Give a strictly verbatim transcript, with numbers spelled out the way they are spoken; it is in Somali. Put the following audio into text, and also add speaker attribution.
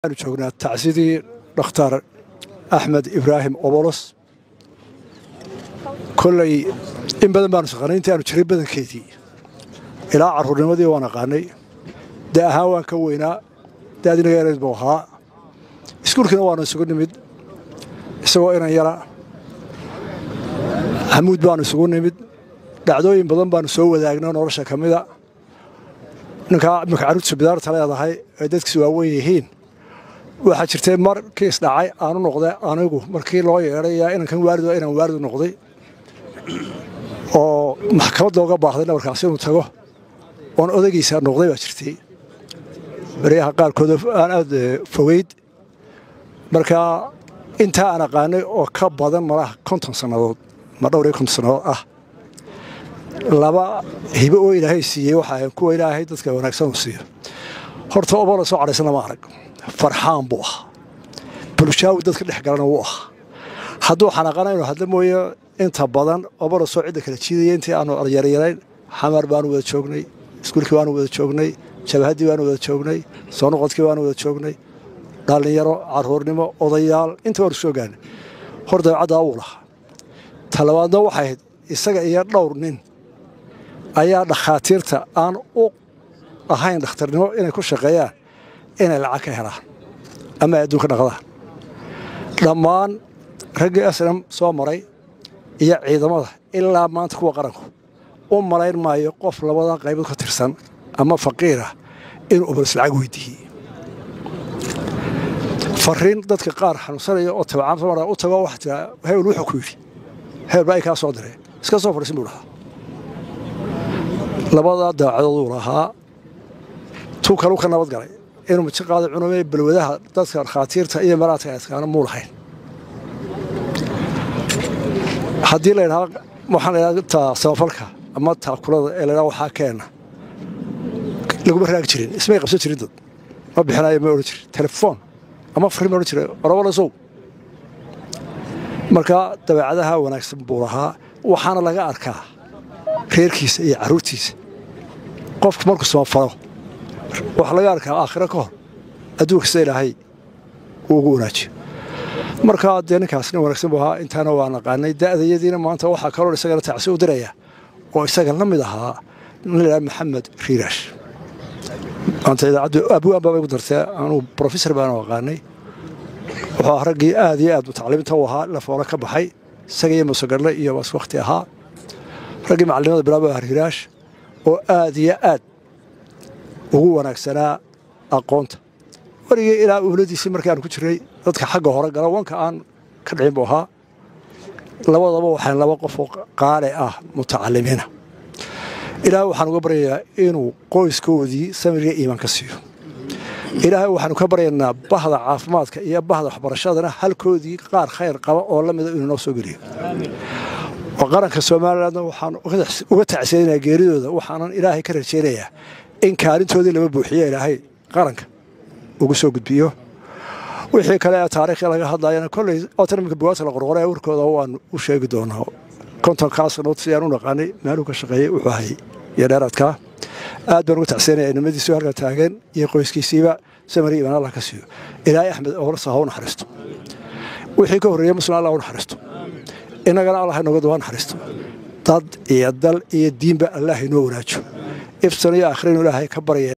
Speaker 1: أنا جوجنا تعزيدي دكتور أحمد إبراهيم أبولس كل إن بدن بان سقاني أنت أنا شريب بدن كيتي إلى عرفنا مدي وأنا قاني ده هوا كوينا ده دين غير بوها سكول كنا وأنا سكون مد سواء أنا يرى حمود بان سكون مد دعوين بدن بان سووا ذاكنا نورشة كمدا نكا مكعروت سبدار تلا هاي عدتك سواويهين waxaa jirtay mar kiis dhacay aanu noqday anigu markii loo yeeray inaan kan waarido inaan waarido noqday oo maxkamad looga baahday markaas inuu tago oo odaygiisa noqday baa jirtay bariyaha qaarkood aan aad fogeyd marka inta aan aqaanay oo ka badan malaha konton sanadood ma dhowr iyo konton sanadood ah laba hibo oo Ilaahay siiyay waxa ay ku Ilaahay dadka wanaagsan u siiyo horta oo soo carisana ma arag فرحان بوه بلشاو دتك دخ galana wuu ah haduu xanaaqanayo hadla mooyo inta badan oo soo cid kala jiiday intii aanu yaryarayn xamar baan wada joognay iskuulkii baan wada joognay jabhadii baan wada joognay soo noqodkii baan wada joognay dhalinyaro caruurnimo odayaal inta war soo gaan horda cad uu lahaa talabaadna waxay isaga iyo dhowr nin ayaa dhakhaatiirta aan u ahayn dhakhtarnimo inay ku shaqeeyaan إن العكا هلا أما يدوك نقضة لما رجع أسلم صامري يعيد ماذا إلا ما تكون قرنه أم ملايين ما يقف لبضان قيبل كترسن أما فقيرة إن أبرس العقويته فرين ضدك قار حنوصل أوتوا عام مرة أوتوا واحد هاي الروح كويري هاي رأيك أصدره سكسوف رسمولها لبضان دا عضورها توكلوا كنا بتقرأ إنه متشقاد عنومي بالوداها تذكر خاطيرته إيه مراتها كان مو الحين حدي لنا محل تا سوفلك أما تا كل اللي راح حكينا لقوا براك ترين اسمه قبضة ترين ما بحنا يمر تلفون أما فري مر ترين ولا صوب مركا تبعدها ونكسب بورها وحنا لقى أركا خير كيس إيه عروتيس قف مركز سوفره waxa laga arkaa aakhira ka hor aduunka Ilaahay ugu wanaajiyo marka deenkaasna wanaagsan baa intaana waan aqaanay daadayadiina maanta waxa kale oo isaga tacsi u diraya oo isaga la mid ahaa Nilaa Maxamed Riirash anta idaacadu abu ababa ugu dartay aanu professor baan aqaanay waxa ragii aad iyo aad u tacliinta waxa la foora ka baxay isaga iyo musagarle iyo was waqti ahaa ragii macallimada bilaabo Riirash oo aad iyo aad ugu wanaagsanaa aqoonta warigii ilaa awladiisi markaan ku jiray dadka xagga hore gala wanka aan ka dhicin buu ahaa labadaba waxaan laba qof oo qaale ah mutacalimiina ilaa waxaan uga baryayaa inuu qoyskoodii samiriga iimaan ka siiyo ilaahay waxaan ka baryaynaa bahda caafimaadka iyo bahda waxbarashadana halkoodii qaar khayr qaba oo la mid ah inuu noo soo geliyo qaranka Soomaaliland waxaan uga tacsiinayaa geeridooda waxaanan ilaahay ka rajaynayaa in kaalintoodii lama buuxiyo ilaahay qaranka ugu soo gudbiyo wixii kale taariikh laga hadlayana kulay autonomic buwaas la qorqoray warkooda waan u sheegi doonaa konton kaas nood si aan u naqaanay meelu ka shaqeeyay wuxuu ahay yaradka aad baan uga tacsiinayaa nimadiisu halka taagan iyo qoyskiisiiba samari ibn Allah ka siiyo ilaahay Axmed oo rasahoon xaristo wixii ka horeeyay muslim Allah oo xaristo inagana Allah inoo doon xaristo dad iyo dal iyo diinba Allah inoo wanaajiyo ifsan iyo akhrin ilaahay ka barya